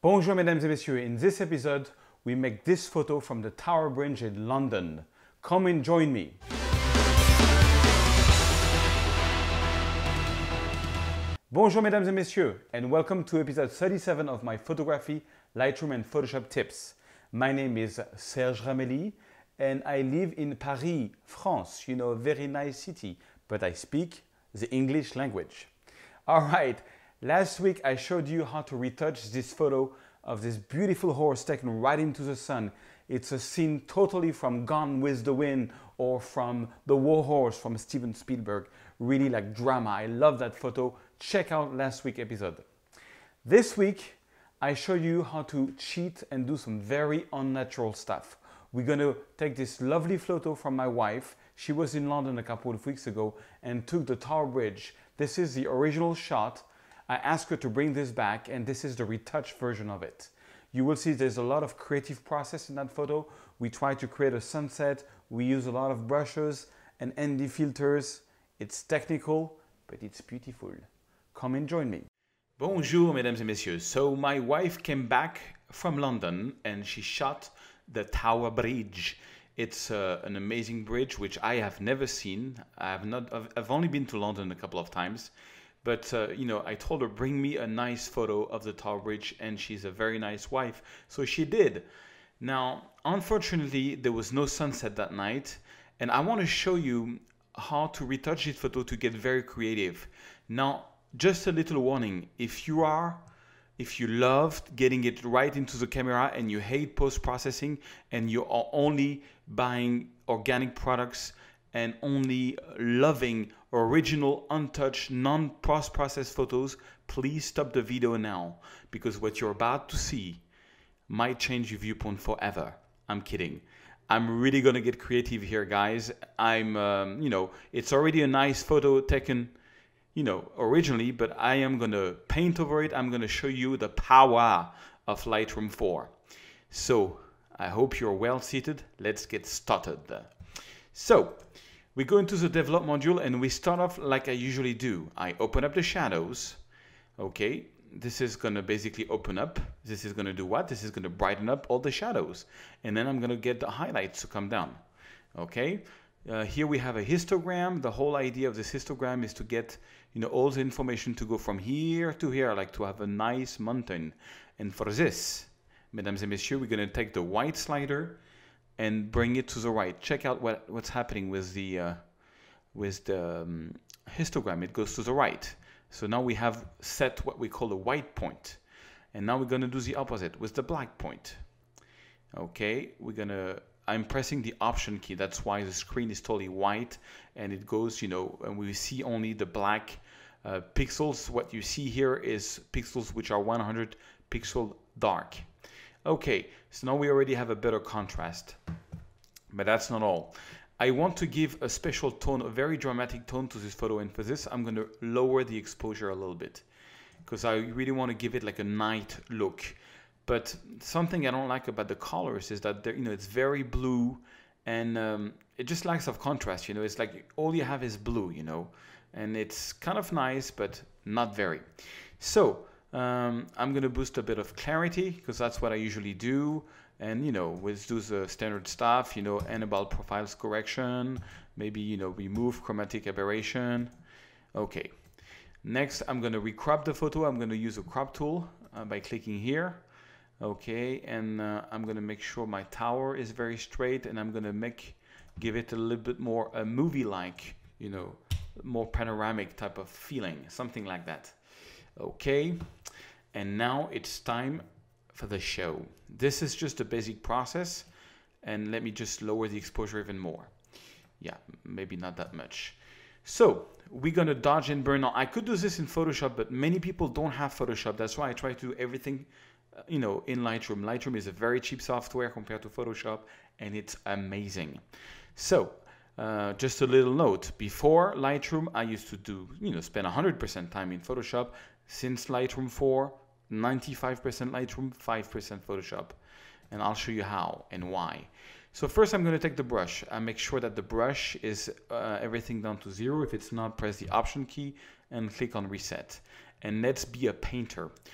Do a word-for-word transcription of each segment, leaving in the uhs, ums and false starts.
Bonjour mesdames et messieurs, in this episode we make this photo from the Tower Bridge in London. Come and join me. Bonjour mesdames et messieurs and welcome to episode thirty-seven of my photography, Lightroom and Photoshop tips. My name is Serge Ramelli and I live in Paris, France, you know, a very nice city, but I speak the English language. All right. Last week I showed you how to retouch this photo of this beautiful horse taken right into the sun. It's a scene totally from Gone with the Wind or from The War Horse from Steven Spielberg. Really like drama. I love that photo. Check out last week's episode. This week I show you how to cheat and do some very unnatural stuff. We're going to take this lovely photo from my wife. She was in London a couple of weeks ago and took the Tower Bridge. This is the original shot. I asked her to bring this back and this is the retouched version of it. You will see there's a lot of creative process in that photo. We try to create a sunset. We use a lot of brushes and N D filters. It's technical, but it's beautiful. Come and join me. Bonjour, mesdames et messieurs. So my wife came back from London and she shot the Tower Bridge. It's uh, an amazing bridge, which I have never seen. I have not, I've, I've only been to London a couple of times. But, uh, you know, I told her, bring me a nice photo of the Tower Bridge, and she's a very nice wife. So she did. Now, unfortunately, there was no sunset that night. And I want to show you how to retouch this photo to get very creative. Now, just a little warning. If you are, if you loved getting it right into the camera and you hate post-processing and you are only buying organic products and only loving original, untouched, non-post-processed photos, please stop the video now because what you're about to see might change your viewpoint forever. I'm kidding. I'm really gonna get creative here, guys. I'm, um, you know, it's already a nice photo taken, you know, originally, but I am gonna paint over it. I'm gonna show you the power of Lightroom four. So I hope you're well seated. Let's get started. So we go into the develop module and we start off like I usually do. I open up the shadows. Okay, this is gonna basically open up. This is gonna do what? This is gonna brighten up all the shadows. And then I'm gonna get the highlights to come down. Okay, uh, here we have a histogram. The whole idea of this histogram is to get, you know, all the information to go from here to here, like to have a nice mountain. And for this, mesdames et messieurs, we're gonna take the white slider and bring it to the right. Check out what, what's happening with the, uh, with the um, histogram. It goes to the right. So now we have set what we call a white point. And now we're gonna do the opposite with the black point. Okay, we're gonna, I'm pressing the option key. That's why the screen is totally white and it goes, you know, and we see only the black uh, pixels. What you see here is pixels which are one hundred pixel dark. Okay, so now we already have a better contrast, but that's not all. I want to give a special tone, a very dramatic tone to this photo, and for this I'm going to lower the exposure a little bit because I really want to give it like a night look. But something I don't like about the colors is that you know it's very blue and um, it just lacks of contrast. You know, it's like all you have is blue, you know, and it's kind of nice, but not very. So Um, I'm going to boost a bit of clarity because that's what I usually do. And, you know, we'll do the standard stuff, you know, enable profiles correction, maybe, you know, remove chromatic aberration. Okay. Next, I'm going to recrop the photo. I'm going to use a crop tool uh, by clicking here. Okay. And uh, I'm going to make sure my tower is very straight and I'm going to make, give it a little bit more a movie-like, you know, more panoramic type of feeling, something like that. Okay, and now it's time for the show. This is just a basic process, and let me just lower the exposure even more. Yeah, maybe not that much. So we're gonna dodge and burn. Now I could do this in Photoshop, but many people don't have Photoshop. That's why I try to do everything, uh, you know, in Lightroom. Lightroom is a very cheap software compared to Photoshop, and it's amazing. So. Uh, just a little note, before Lightroom, I used to do, you know, spend one hundred percent time in Photoshop. Since Lightroom four, ninety-five percent Lightroom, five percent Photoshop. And I'll show you how and why. So first I'm going to take the brush. I make sure that the brush is uh, everything down to zero. If it's not, press the option key and click on reset. And let's be a painter.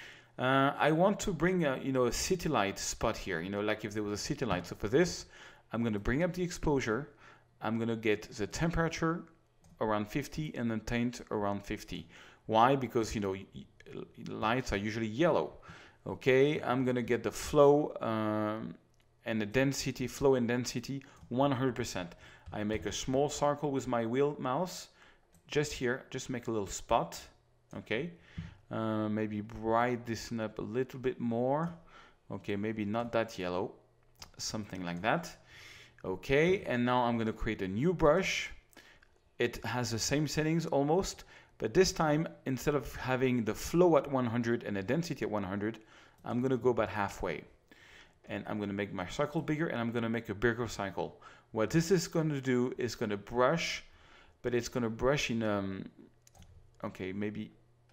Uh, I want to bring a, you know, a city light spot here, you know, like if there was a city light. So for this, I'm going to bring up the exposure. I'm going to get the temperature around fifty and the tint around fifty. Why? Because, you know, lights are usually yellow. Okay, I'm going to get the flow um, and the density, flow and density one hundred percent. I make a small circle with my wheel mouse, just here, just make a little spot. Okay, uh, maybe brighten this up a little bit more. Okay, maybe not that yellow, something like that. Okay, and now I'm going to create a new brush. It has the same settings almost, but this time, instead of having the flow at one hundred and the density at one hundred, I'm going to go about halfway. And I'm going to make my circle bigger, and I'm going to make a bigger cycle. What this is going to do is going to brush, but it's going to brush in, um, okay, maybe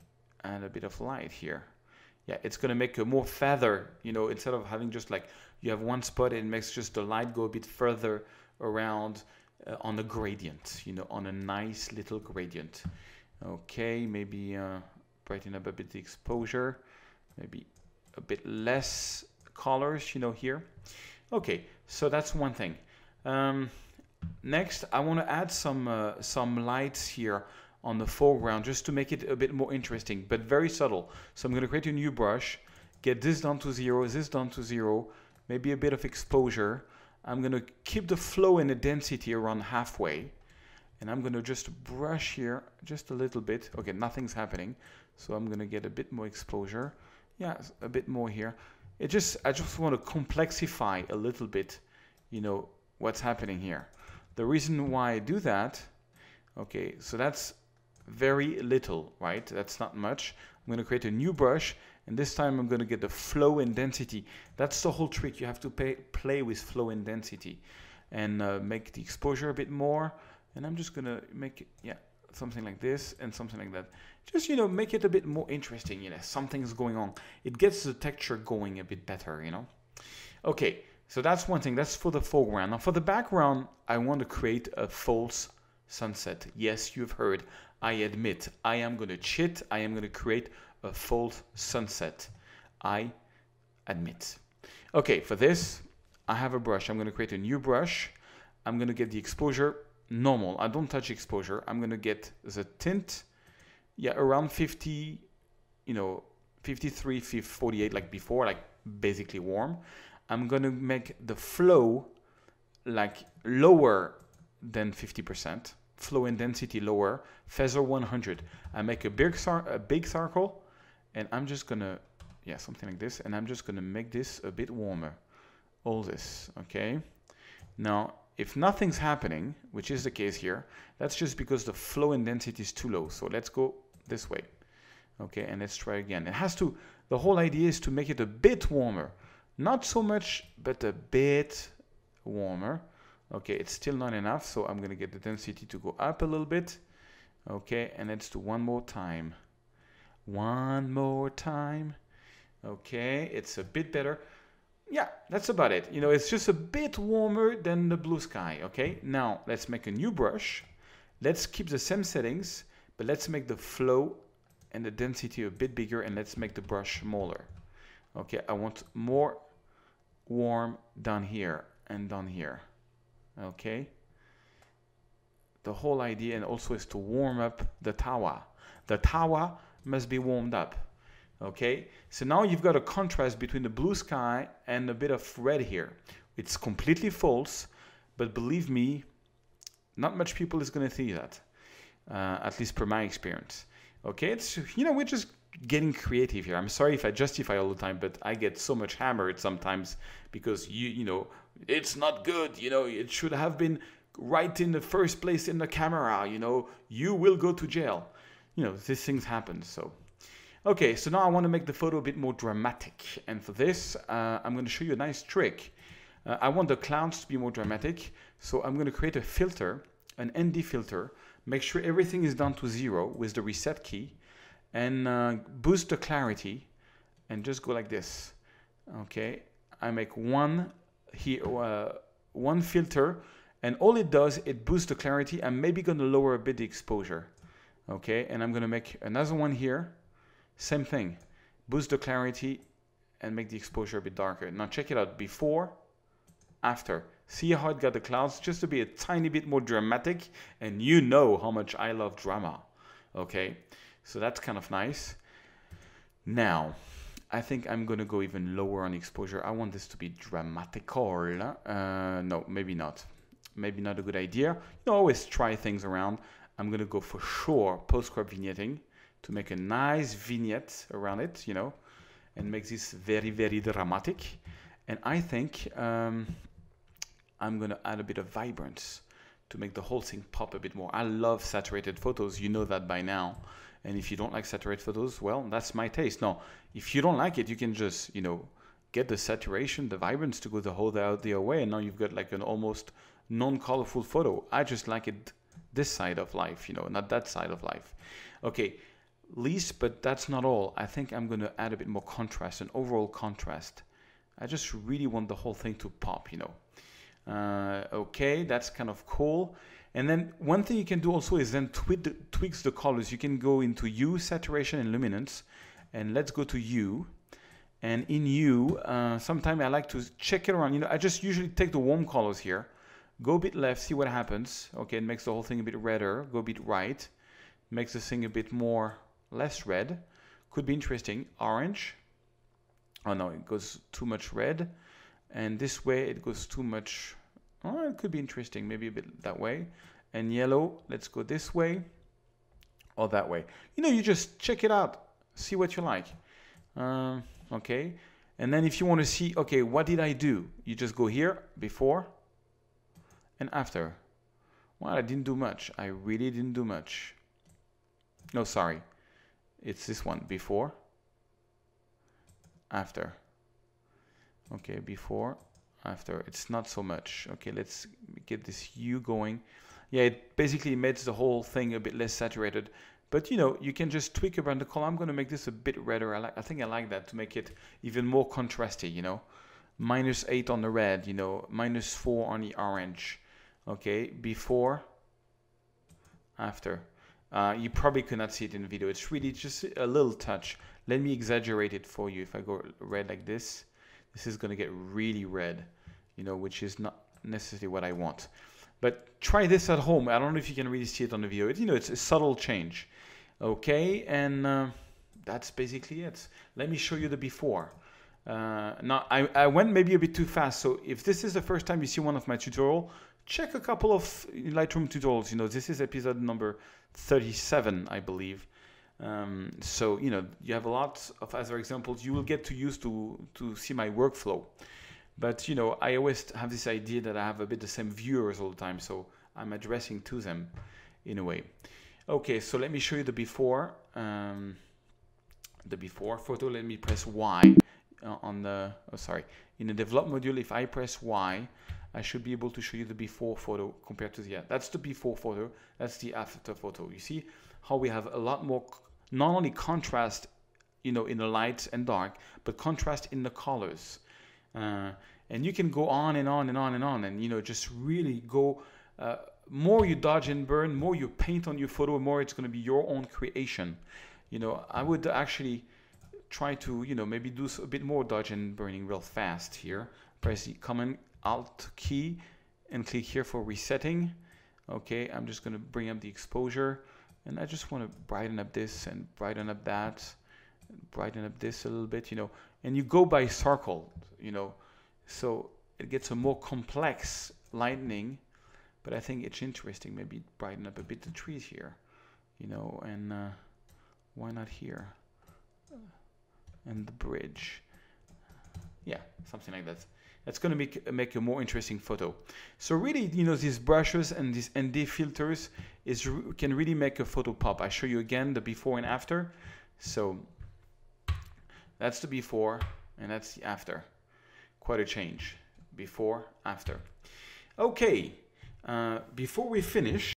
add a bit of light here. Yeah, it's going to make a more feather, you know, instead of having just like, you have one spot, it makes just the light go a bit further around uh, on a gradient, you know, on a nice little gradient. Okay, maybe uh, brighten up a bit the exposure, maybe a bit less colors, you know, here. Okay, so that's one thing. Um, next, I want to add some uh, some lights here on the foreground just to make it a bit more interesting, but very subtle. So I'm going to create a new brush, get this down to zero, this down to zero, maybe a bit of exposure. I'm going to keep the flow and the density around halfway, and I'm going to just brush here just a little bit. Okay, nothing's happening, so I'm going to get a bit more exposure. Yeah, a bit more here. It just, I just want to complexify a little bit, you know, what's happening here. The reason why I do that, okay, so that's very little, right? That's not much. I'm going to create a new brush, and this time I'm going to get the flow and density. That's the whole trick. You have to pay, play with flow and density, and uh, make the exposure a bit more. And I'm just going to make it, yeah, something like this and something like that. Just, you know, make it a bit more interesting, you know, something's going on. It gets the texture going a bit better, you know. Okay, so that's one thing. That's for the foreground. Now for the background, I want to create a false sunset. Yes, you've heard. I admit, I am going to cheat. I am going to create a false sunset. I admit. Okay, for this, I have a brush. I'm going to create a new brush. I'm going to get the exposure normal. I don't touch exposure. I'm going to get the tint, yeah, around fifty, you know, fifty-three, forty-eight, like before, like basically warm. I'm going to make the flow like lower than fifty percent, flow and density lower, feather one hundred. I make a big, a big circle, and I'm just going to, yeah, something like this, and I'm just going to make this a bit warmer. All this, okay? Now, if nothing's happening, which is the case here, that's just because the flow and density is too low. So let's go this way. Okay, and let's try again. It has to, the whole idea is to make it a bit warmer. Not so much, but a bit warmer. Okay, it's still not enough, so I'm going to get the density to go up a little bit. Okay, and let's do one more time. One more time. Okay, it's a bit better. Yeah, that's about it. You know, it's just a bit warmer than the blue sky, okay? Now, let's make a new brush. Let's keep the same settings, but let's make the flow and the density a bit bigger, and let's make the brush smaller. Okay, I want more warm down here and down here, okay? The whole idea, and also, is to warm up the tawa. The tawa must be warmed up. Okay, so now you've got a contrast between the blue sky and a bit of red here. It's completely false, but believe me, not much people is going to see that, uh, at least per my experience. Okay, it's, you know, we're just getting creative here. I'm sorry if I justify all the time, but I get so much hammered sometimes because, you, you know, it's not good. You know, it should have been right in the first place in the camera. You know, you will go to jail. You know, these things happen, so... Okay, so now I want to make the photo a bit more dramatic. And for this, uh, I'm going to show you a nice trick. Uh, I want the clouds to be more dramatic. So I'm going to create a filter, an N D filter. Make sure everything is down to zero with the reset key. And uh, boost the clarity. And just go like this. Okay, I make one, here, uh, one filter. And all it does, it boosts the clarity. I'm maybe going to lower a bit the exposure. Okay, and I'm going to make another one here. Same thing, boost the clarity, and make the exposure a bit darker. Now check it out, before, after. See how it got the clouds just to be a tiny bit more dramatic, and you know how much I love drama. Okay, so that's kind of nice. Now, I think I'm gonna go even lower on exposure. I want this to be dramatical. Uh, no, maybe not. Maybe not a good idea. You know, always try things around. I'm gonna go for sure post-crop vignetting to make a nice vignette around it, you know, and make this very, very dramatic. And I think um, I'm gonna add a bit of vibrance to make the whole thing pop a bit more. I love saturated photos, you know that by now. And if you don't like saturated photos, well, that's my taste. No, if you don't like it, you can just, you know, get the saturation, the vibrance to go the whole the other way, and now you've got like an almost non-colorful photo. I just like it this side of life, you know, not that side of life. Okay, least, but that's not all. I think I'm going to add a bit more contrast, an overall contrast. I just really want the whole thing to pop, you know. Uh, okay, that's kind of cool. And then one thing you can do also is then tweak the, tweaks the colors. You can go into hue, saturation, and luminance. And let's go to hue. And in hue, uh, sometimes I like to check it around. You know, I just usually take the warm colors here. Go a bit left, see what happens. Okay, it makes the whole thing a bit redder. Go a bit right. Makes the thing a bit more, less red. Could be interesting. Orange. Oh no, it goes too much red. And this way it goes too much. Oh, it could be interesting. Maybe a bit that way. And yellow, let's go this way or that way. You know, you just check it out. See what you like. Um, okay. And then if you want to see, okay, what did I do? You just go here, before and after. Well, I didn't do much. I really didn't do much. No, sorry. It's this one, before, after. Okay, before, after. It's not so much. Okay, let's get this hue going. Yeah, it basically makes the whole thing a bit less saturated. But you know, you can just tweak around the color. I'm going to make this a bit redder. I like. I think I like that to make it even more contrasty. You know, minus eight on the red. You know, minus four on the orange. Okay, before, after. Uh, you probably could not see it in the video. It's really just a little touch. Let me exaggerate it for you. If I go red like this, this is going to get really red, you know, which is not necessarily what I want. But try this at home. I don't know if you can really see it on the video. It, you know, it's a subtle change. Okay, and uh, that's basically it. Let me show you the before. Uh, now, I, I went maybe a bit too fast. So if this is the first time you see one of my tutorials, check a couple of Lightroom tutorials. You know, this is episode number thirty-seven, I believe. Um, so, you know, you have a lot of other examples. You will get to use to, to see my workflow. But, you know, I always have this idea that I have a bit the same viewers all the time. So I'm addressing to them in a way. Okay, so let me show you the before. Um, the before photo. Let me press Y uh, on the, oh, sorry. In the develop module, if I press Y, I should be able to show you the before photo compared to the other. That's the before photo. That's the after photo. You see how we have a lot more, not only contrast, you know, in the light and dark, but contrast in the colors. Uh, and you can go on and on and on and on, and you know, just really go. Uh, more you dodge and burn, more you paint on your photo, more it's going to be your own creation. You know, I would actually try to, you know, maybe do a bit more dodge and burning real fast here. Press the Command Alt key and click here for resetting. Okay, I'm just going to bring up the exposure, and I just want to brighten up this and brighten up that, brighten up this a little bit, you know, and you go by circle, you know, so it gets a more complex lightning. But I think it's interesting. Maybe brighten up a bit the trees here, you know, and uh, why not here? And the bridge. Yeah, something like that. That's going to make make a more interesting photo. So really, you know, these brushes and these N D filters is can really make a photo pop. I show you again the before and after. So that's the before and that's the after. Quite a change. Before, after. Okay. Uh, before we finish,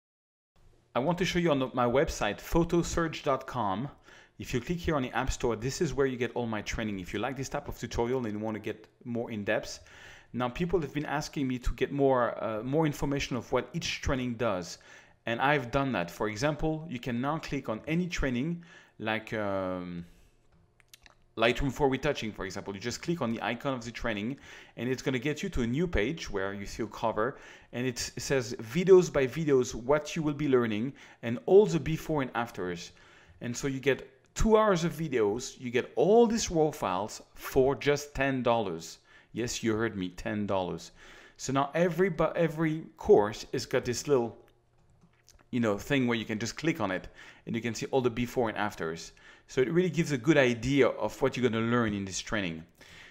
I want to show you on the, my website, photo serge dot com. If you click here on the App Store, this is where you get all my training. If you like this type of tutorial and you want to get more in depth. Now, people have been asking me to get more, uh, more information of what each training does. And I've done that. For example, you can now click on any training, like um, Lightroom for retouching, for example, you just click on the icon of the training and it's going to get you to a new page where you see a cover and it says videos by videos what you will be learning and all the before and afters. And so you get two hours of videos, you get all these raw files for just ten dollars. Yes, you heard me, ten dollars. So now every, every course has got this little you know, thing where you can just click on it and you can see all the before and afters. So it really gives a good idea of what you're going to learn in this training.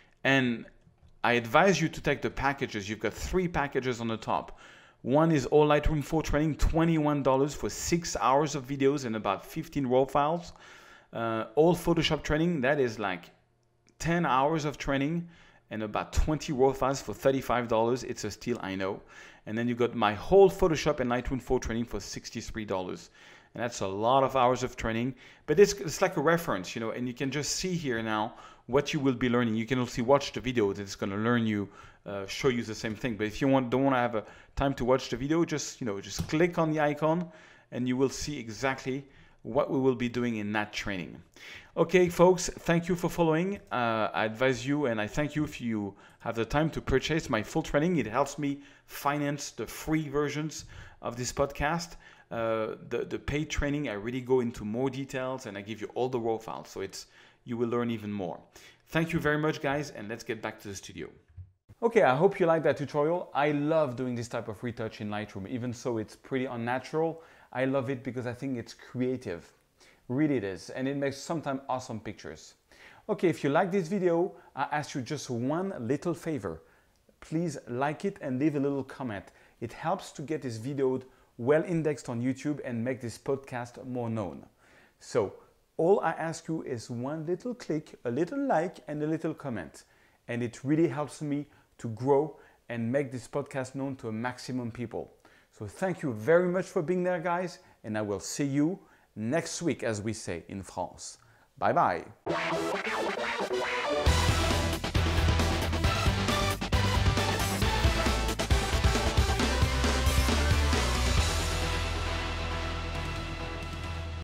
And I advise you to take the packages. You've got three packages on the top. One is all Lightroom four training, twenty-one dollars for six hours of videos and about fifteen raw files. Uh, all Photoshop training, that is like ten hours of training and about twenty raw files for thirty-five dollars. It's a steal, I know. And then you got my whole Photoshop and Lightroom four training for sixty-three dollars. And that's a lot of hours of training, but it's, it's like a reference, you know, and you can just see here now what you will be learning. You can also watch the video that's going to learn you, uh, show you the same thing. But if you want, don't want to have a time to watch the video, just, you know, just click on the icon and you will see exactly what we will be doing in that training. Okay, folks, thank you for following. Uh, I advise you and I thank you if you have the time to purchase my full training. It helps me finance the free versions of this podcast. Uh, the, the paid training, I really go into more details and I give you all the raw files. So it's, you will learn even more. Thank you very much, guys, and let's get back to the studio. Okay, I hope you liked that tutorial. I love doing this type of retouch in Lightroom, even so it's pretty unnatural. I love it because I think it's creative. Really it is, and it makes sometimes awesome pictures. Okay, if you like this video, I ask you just one little favor. Please like it and leave a little comment. It helps to get this video well indexed on YouTube and make this podcast more known. So all I ask you is one little click, a little like and a little comment. And it really helps me to grow and make this podcast known to a maximum people. So thank you very much for being there, guys. And I will see you next week, as we say in France. Bye bye.